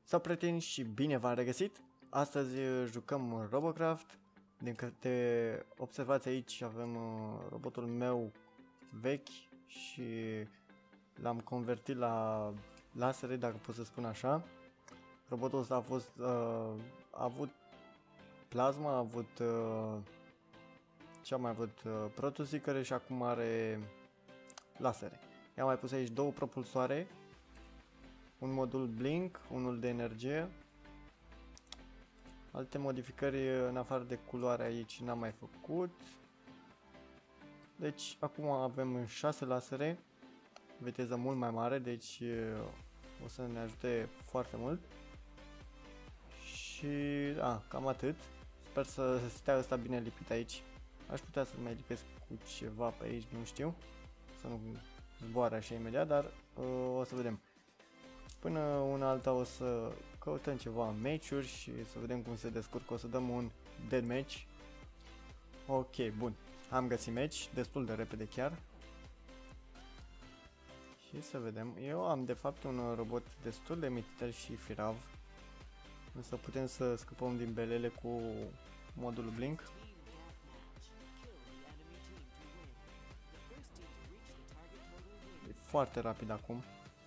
Sau prieteni și bine v-am regăsit! Astăzi jucăm Robocraft. Din câte observați aici avem robotul meu vechi și l-am convertit la lasere, dacă pot să spun așa. Robotul ăsta a avut plasma, a avut ce-a mai avut protosicăre și acum are lasere. I-am mai pus aici două propulsoare, un modul blink, unul de energie. Alte modificări în afară de culoare aici n-am mai făcut. Deci acum avem 6 lasere, viteză mult mai mare, deci o să ne ajute foarte mult. Și cam atât. Sper să stea ăsta bine lipit aici. Aș putea să-l mai lipesc cu ceva pe aici, nu știu, să nu zboare așa imediat, dar o să vedem. Până una alta o să căutăm ceva match-uri și să vedem cum se descurcă. O să dăm un dead match. Ok, bun. Am găsit match destul de repede chiar. Și să vedem. Eu am de fapt un robot destul de mititel și firav. Însă putem să scăpăm din belele cu modul blink. E foarte rapid acum.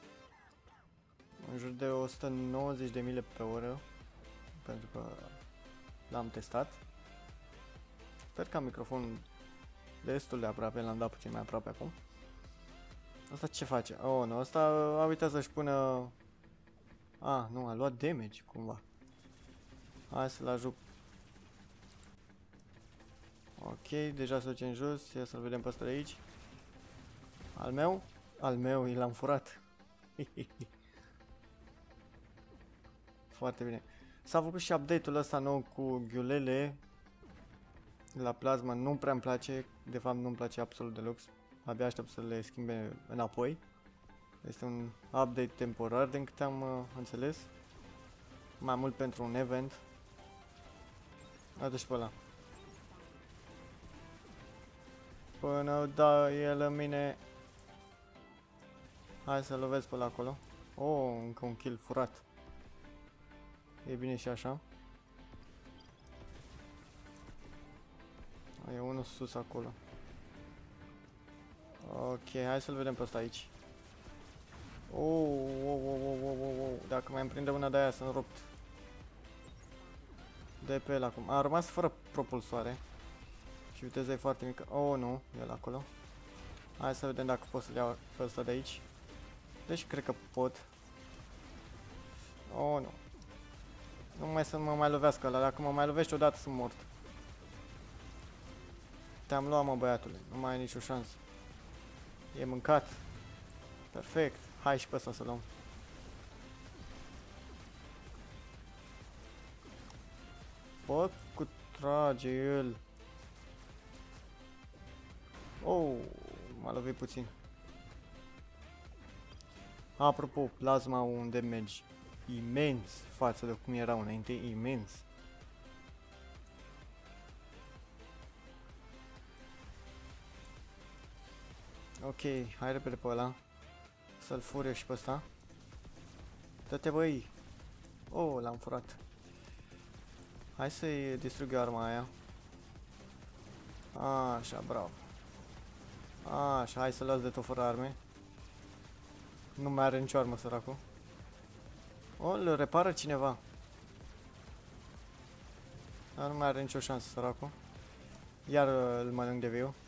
În jur de 190 de mile pe oră, pentru că l-am testat. Sper că am microfonul destul de aproape, l-am dat puțin mai aproape acum. Asta ce face? Oh, nu, asta a uitat să-și pună... nu, a luat damage cumva. Hai să-l ajut. Ok, deja se duce în jos, ia să-l vedem pe ăsta de aici. Al meu? Al meu, l-am furat. Foarte bine. S-a făcut și update-ul ăsta nou cu ghiulele la plasma, nu prea îmi place, de fapt nu îmi place absolut deloc, abia aștept să le schimbe înapoi. Este un update temporar din câte am înțeles, mai mult pentru un event. Adu-și pe ăla. Până da el în mine. Hai să lovesc pe ăla acolo. Oh, încă un kill furat. E bine și așa. E unul sus acolo. Ok, hai să-l vedem pe ăsta aici. Dacă mai îmi prinde una de aia sunt rupt. De pe el acum. A rămas fără propulsoare. Și viteza e foarte mică. Oh, nu, el acolo. Hai să vedem dacă pot să-l iau pe ăsta de aici. Deci cred că pot. Oh, nu. Nu mai să mă mai lovească ăla, dacă mă mai lovești odată sunt mort. Te-am luat, mă, băiatule, nu mai ai nicio șansă. E mâncat. Perfect. Hai și pe ăsta să luăm. Bă, cu trage el. Oh, m-a lovit puțin. Apropo, plasma un damage imens față de cum era înainte, imens. Ok, hai repede pe ăla. Să-l fur eu și pe ăsta. Dă-te, băi. Oh, l-am furat. Hai să-i distrug eu arma aia. Așa, bravo. Așa, hai să las de tot fără arme. Nu mai are nicio armă, săracul. O, îl repară cineva. Dar nu mai are nicio șansă, săracul. Iar îl mănânc de viu.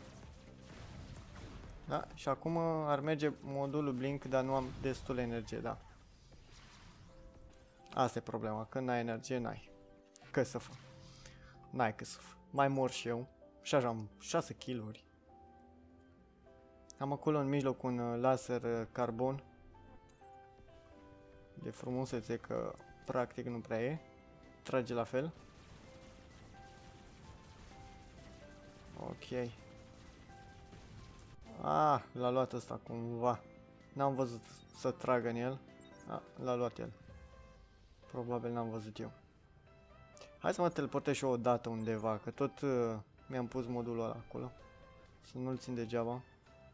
Da, și acum ar merge modulul blink, dar nu am destul energie, da. Asta e problema, când n-ai energie, n-ai. Că să fă. N-ai că să fă. Mai mor și eu. Și așa am 6 kill-uri. Am acolo în mijloc un laser carbon. De frumusețe că practic nu prea e. Trage la fel. Ok. L-a luat ăsta cumva. N-am văzut să tragă în el. L-a luat el. Probabil n-am văzut eu. Hai să mă teleportez și eu odată undeva, că tot mi-am pus modulul ăla acolo. Să nu-l țin degeaba.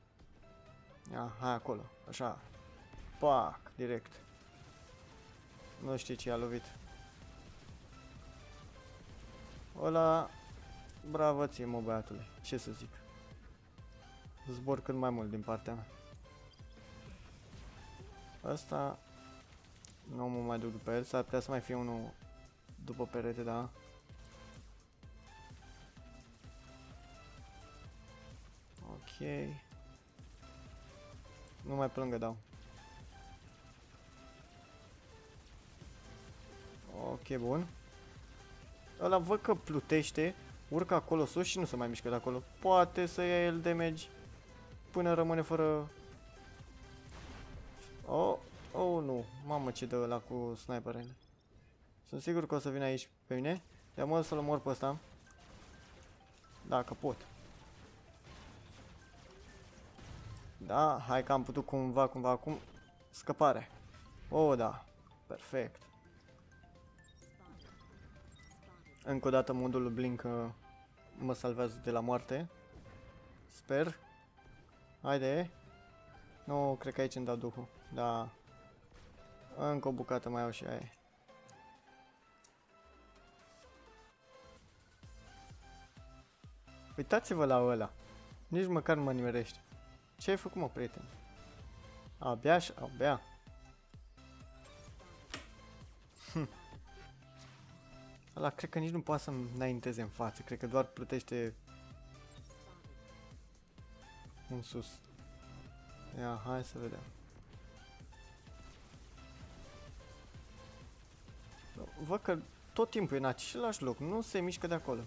Hai acolo, așa. Pac, direct. Nu știu ce a lovit. Ăla... Bravo ție, mă, băiatule. Ce să zic. Zbor cât mai mult din partea mea. Asta... Nu mă mai duc după el. S-ar putea să mai fie unul după perete, da? Ok. Nu mai plângă, dau. Ok, bun. Ăla văd că plutește, urcă acolo sus și nu se mai mișcă de acolo. Poate să ia el damage până rămâne fără... Oh, oh, nu. Mamă, ce dă ăla cu sniperele. Sunt sigur că o să vină aici pe mine. Ia mă să-l omor pe ăsta. Dacă pot. Da, hai că am putut cumva acum. Scăpare. Oh, da. Perfect. Încă o dată modul Blink mă salvează de la moarte. Sper. Haide. Nu, cred că aici îmi dau duhul. Da. Încă o bucată mai au și aia. Uitați-vă la ăla. Nici măcar nu mă nimerește. Ce ai făcut, mă, prieten? Abia și abia. Ăla cred că nici nu poate să-mi înainteze în față. Cred că doar plutește în sus. Ia, hai să vedem. Văd că tot timpul e în același loc. Nu se mișcă de acolo.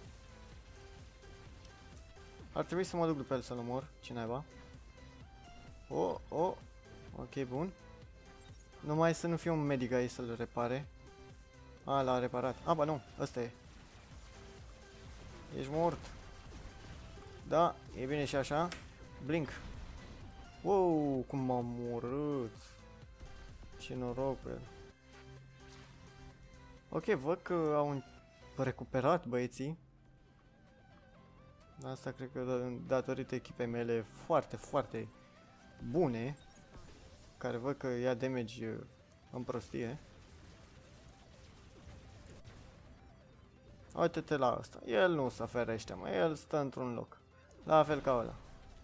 Ar trebui să mă duc după el să-l omor. Ce naiba? Oh, oh. Ok, bun. Numai să nu fie un medic aici să-l repare. A, l-a reparat. A, ba nu, ăsta e. Ești mort. Da, e bine și așa. Blink. Wow, cum m-am omorât. Ce noroc pe el. Ok, văd că au recuperat băieții. Asta cred că datorită echipei mele foarte, foarte bune. Care văd că ia damage în prostie. Uite-te la asta. El nu se ferește, mă. El stă într-un loc. La fel ca ăla.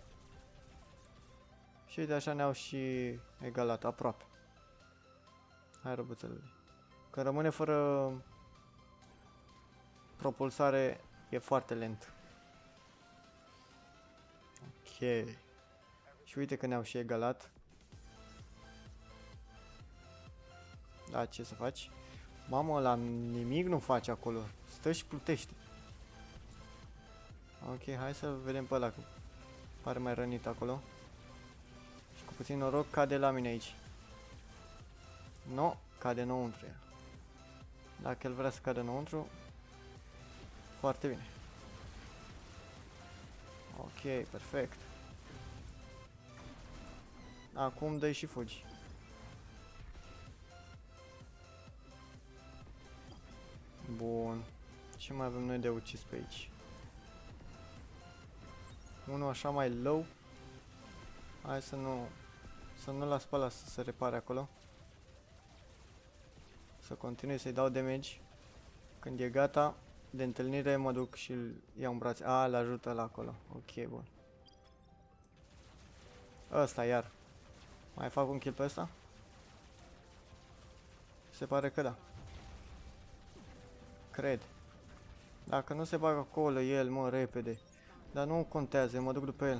Și uite așa ne-au și egalat aproape. Hai, răbuțelule. Când rămâne fără propulsare e foarte lent. Ok. Și uite că ne-au și egalat. Da, ce să faci? Mamă, la nimic nu face acolo. Stă și plutește. Ok, hai să vedem pe ăla, că pare mai rănit acolo. Și cu puțin noroc cade la mine aici. No, cade înăuntru. Dacă el vrea să cadă înăuntru, foarte bine. Ok, perfect. Acum dă-i și fugi. Bun. Ce mai avem noi de ucis pe aici? Unul așa mai low. Hai să nu las pe ăla să se repare acolo. Să continui să-i dau damage. Când e gata de întâlnire mă duc și îl iau în brațe. A, l ajută la acolo. Ok, bun. Ăsta iar. Mai fac un kill pe ăsta? Se pare că da. Cred. Dacă nu se bagă acolo el, mă, repede. Dar nu contează, mă duc după el.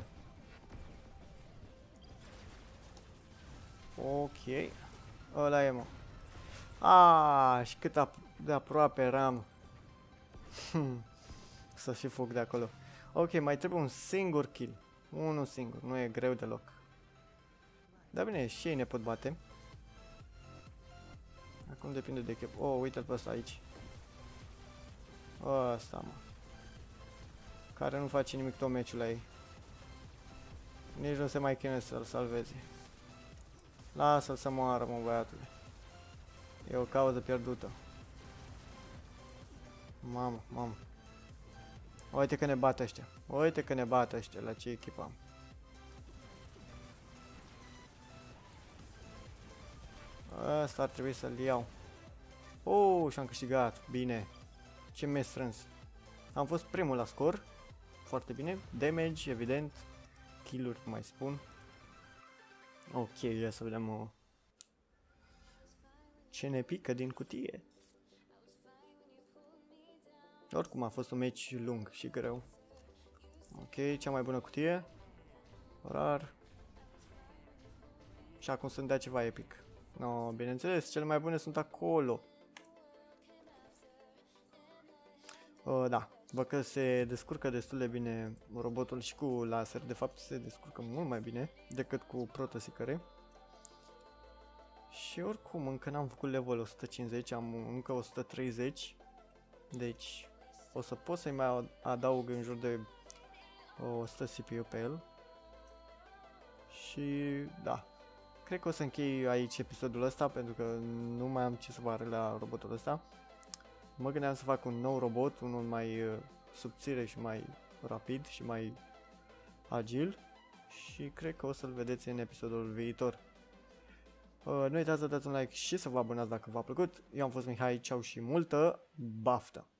Ok. Ăla e, mă. Aaaa, și cât de aproape eram. Să și fug de acolo. Ok, mai trebuie un singur kill. Unul singur, nu e greu deloc. Dar bine, și ei ne pot bate. Acum depinde de echipă. Oh, uite-l pe ăsta aici. Ăsta, mă. Care nu face nimic tot meciul la ei. Nici nu se mai chinuie să-l salveze. Lasă-l să moară, mă, băiatule. E o cauză pierdută. Mamă, mamă. Uite că ne bat ăștia. Uite că ne bat ăștia la ce echipă am. Ăsta ar trebui să-l iau. Oh, și-am câștigat, bine. Ce mi-e strâns. Am fost primul la scor. Foarte bine. Damage, evident. Kill-uri, mai spun. Ok, ia să vedem ce ne pică din cutie. Oricum a fost un meci lung și greu. Ok, cea mai bună cutie. Rar. Și acum să-mi dea ceva epic. No, bineînțeles, cele mai bune sunt acolo. Da, văd că se descurcă destul de bine robotul și cu laser. De fapt se descurcă mult mai bine decât cu protosicăre. Și oricum încă n-am făcut level 150, am încă 130. Deci o să pot să-i mai adaug în jur de 100 CPU pe el. Și da, cred că o să închei aici episodul ăsta pentru că nu mai am ce să vă arăt la robotul ăsta. Mă gândeam să fac un nou robot, unul mai subțire și mai rapid și mai agil. Și cred că o să-l vedeți în episodul viitor. Nu uitați să dați un like și să vă abonați dacă v-a plăcut. Eu am fost Mihai, ceau și multă baftă!